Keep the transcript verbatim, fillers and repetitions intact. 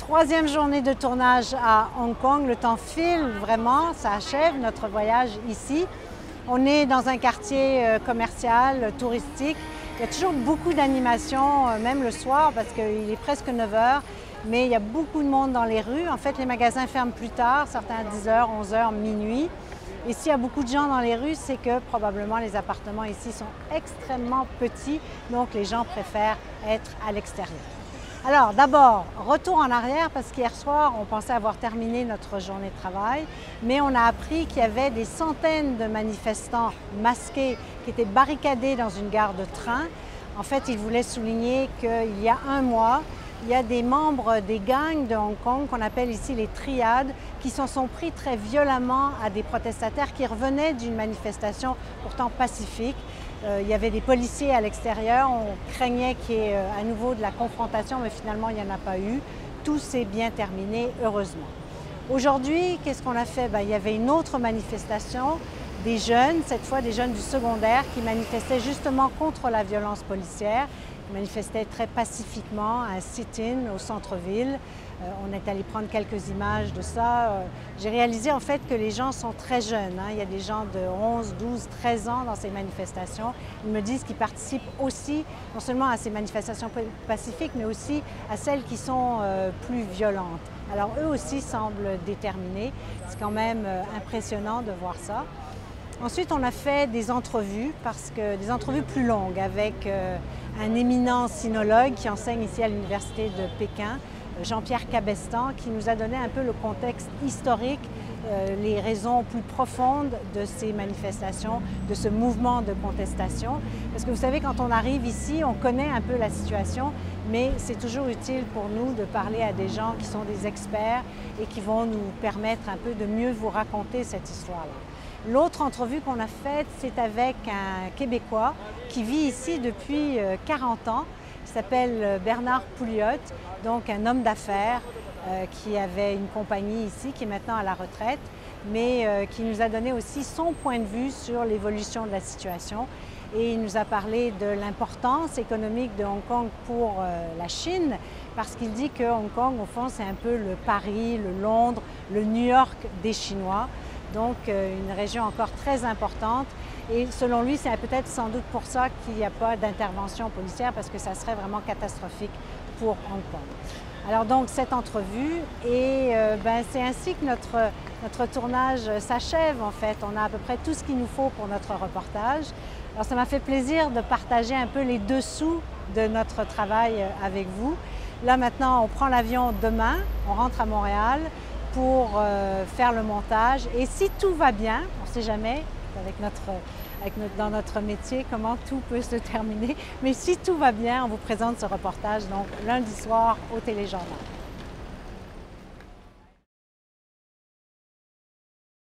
Troisième journée de tournage à Hong Kong. Le temps file vraiment, ça achève notre voyage ici. On est dans un quartier commercial, touristique. Il y a toujours beaucoup d'animations, même le soir, parce qu'il est presque neuf heures. Mais il y a beaucoup de monde dans les rues. En fait, les magasins ferment plus tard, certains à dix heures, onze heures, minuit. Et s'il y a beaucoup de gens dans les rues, c'est que probablement les appartements ici sont extrêmement petits, donc les gens préfèrent être à l'extérieur. Alors d'abord, retour en arrière parce qu'hier soir, on pensait avoir terminé notre journée de travail, mais on a appris qu'il y avait des centaines de manifestants masqués qui étaient barricadés dans une gare de train. En fait, ils voulaient souligner qu'il y a un mois, il y a des membres des gangs de Hong Kong, qu'on appelle ici les triades, qui s'en sont pris très violemment à des protestataires qui revenaient d'une manifestation pourtant pacifique. Euh, il y avait des policiers à l'extérieur, on craignait qu'il y ait euh, à nouveau de la confrontation, mais finalement il n'y en a pas eu. Tout s'est bien terminé, heureusement. Aujourd'hui, qu'est-ce qu'on a fait? Ben, il y avait une autre manifestation, des jeunes, cette fois des jeunes du secondaire, qui manifestaient justement contre la violence policière. Ils manifestaient très pacifiquement, un sit-in au centre-ville. Euh, on est allé prendre quelques images de ça. Euh, J'ai réalisé en fait que les gens sont très jeunes. Hein. Il y a des gens de onze, douze, treize ans dans ces manifestations. Ils me disent qu'ils participent aussi, non seulement à ces manifestations pacifiques, mais aussi à celles qui sont euh, plus violentes. Alors eux aussi semblent déterminés. C'est quand même euh, impressionnant de voir ça. Ensuite, on a fait des entrevues, parce que des entrevues plus longues avec euh, un éminent sinologue qui enseigne ici à l'Université de Pékin, Jean-Pierre Cabestan, qui nous a donné un peu le contexte historique, euh, les raisons plus profondes de ces manifestations, de ce mouvement de contestation. Parce que vous savez, quand on arrive ici, on connaît un peu la situation, mais c'est toujours utile pour nous de parler à des gens qui sont des experts et qui vont nous permettre un peu de mieux vous raconter cette histoire-là. L'autre entrevue qu'on a faite, c'est avec un Québécois qui vit ici depuis quarante ans. Il s'appelle Bernard Pouliot, donc un homme d'affaires euh, qui avait une compagnie ici, qui est maintenant à la retraite, mais euh, qui nous a donné aussi son point de vue sur l'évolution de la situation. Et il nous a parlé de l'importance économique de Hong Kong pour euh, la Chine, parce qu'il dit que Hong Kong, au fond, c'est un peu le Paris, le Londres, le New York des Chinois. Donc une région encore très importante et selon lui, c'est peut-être sans doute pour ça qu'il n'y a pas d'intervention policière parce que ça serait vraiment catastrophique pour Hong Kong. Alors donc cette entrevue et euh, ben, c'est ainsi que notre, notre tournage s'achève en fait. On a à peu près tout ce qu'il nous faut pour notre reportage. Alors ça m'a fait plaisir de partager un peu les dessous de notre travail avec vous. Là maintenant, on prend l'avion demain, on rentre à Montréal pour euh, faire le montage. Et si tout va bien, on ne sait jamais avec notre, avec notre, dans notre métier comment tout peut se terminer, mais si tout va bien, on vous présente ce reportage donc lundi soir au Téléjournal.